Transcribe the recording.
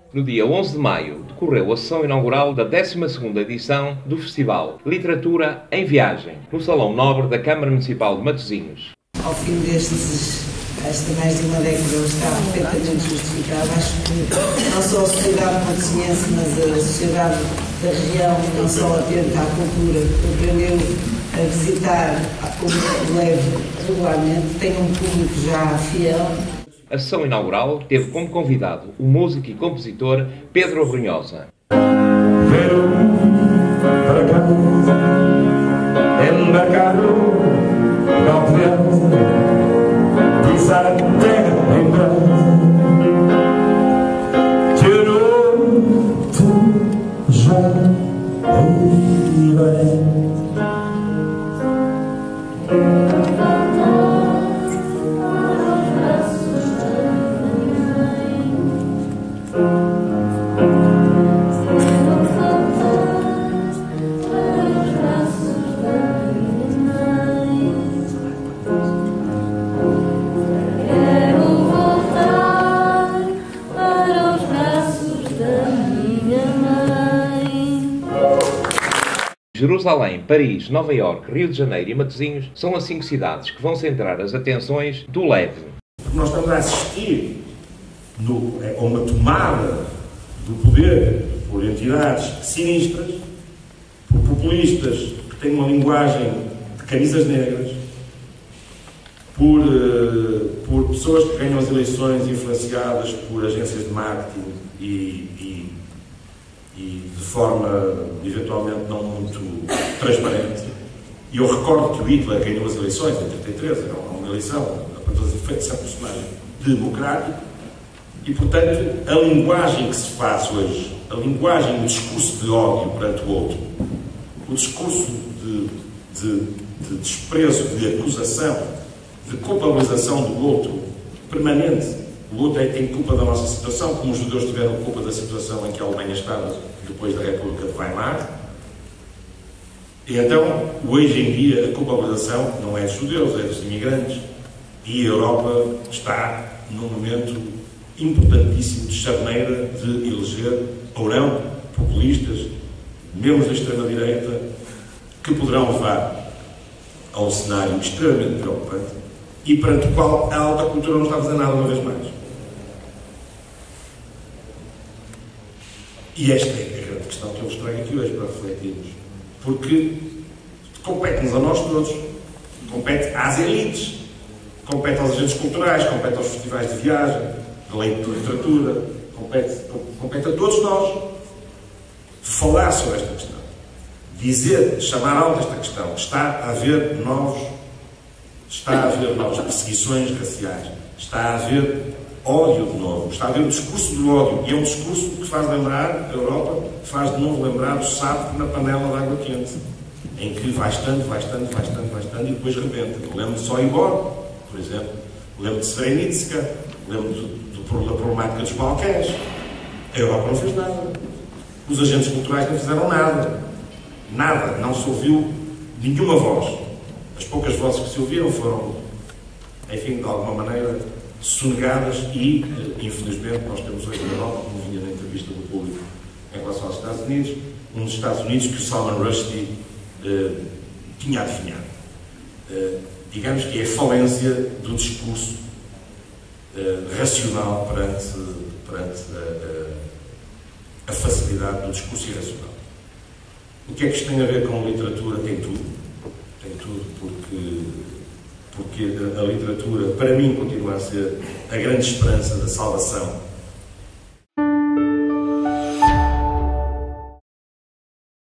No dia 11 de maio, decorreu a sessão inaugural da 12ª edição do Festival Literatura em Viagem, no Salão Nobre da Câmara Municipal de Matosinhos. Ao fim esta mais de uma década, está perfeitamente justificado. Acho que não só a sociedade matosinhense, mas a sociedade da região, não só atenta à cultura, que aprendeu a visitar como leve regularmente, tem um público já fiel. A sessão inaugural teve como convidado o músico e compositor Pedro Abrunhosa. Jerusalém, Paris, Nova Iorque, Rio de Janeiro e Matosinhos são as 5 cidades que vão centrar as atenções do LEV. Nós estamos a assistir a uma tomada do poder por entidades sinistras, por populistas que têm uma linguagem de camisas negras, por pessoas que ganham as eleições influenciadas por agências de marketing e de forma eventualmente não muito transparente. E eu recordo que o Hitler ganhou as eleições em 1933, era uma eleição, para todos os efeitos, é um personagem democrático, e portanto a linguagem que se faz hoje, a linguagem, o discurso de ódio perante o outro, o discurso de desprezo, de acusação, de culpabilização do outro permanente. O outro tem culpa da nossa situação, como os judeus tiveram culpa da situação em que a Alemanha estava depois da República de Weimar. E então, hoje em dia, a culpabilização não é dos judeus, é dos imigrantes. E a Europa está num momento importantíssimo de charneira de eleger ou não populistas, membros da extrema-direita, que poderão levar a um cenário extremamente preocupante e perante o qual a alta cultura não está a fazer nada uma vez mais. E esta é a grande questão que eu vos trago aqui hoje para refletirmos. Porque compete-nos a nós todos, compete às elites, compete aos agentes culturais, compete aos festivais de viagem, de leitura, de literatura, compete a todos nós falar sobre esta questão. Dizer, chamar alto esta questão. Está a haver novas perseguições raciais, está a haver ódio de novo, está a haver um discurso do ódio, e é um discurso que faz lembrar a Europa, faz de novo lembrar o sapo na panela de água quente, em que vai estando, e depois rebenta. Eu lembro de Sobibor, por exemplo, lembro de Srebrenica, lembro da problemática dos Balcãs. A Europa não fez nada. Os agentes culturais não fizeram nada. Nada, não se ouviu nenhuma voz. As poucas vozes que se ouviram foram, enfim, de alguma maneira, sonegadas e, infelizmente, nós temos hoje na Europa, como vinha na entrevista do público em relação aos Estados Unidos, um dos Estados Unidos que o Salman Rushdie tinha adivinhado. Digamos que é a falência do discurso racional perante a facilidade do discurso irracional. O que é que isto tem a ver com a literatura? Tem tudo. Tem tudo, porque a literatura, para mim, continua a ser a grande esperança da salvação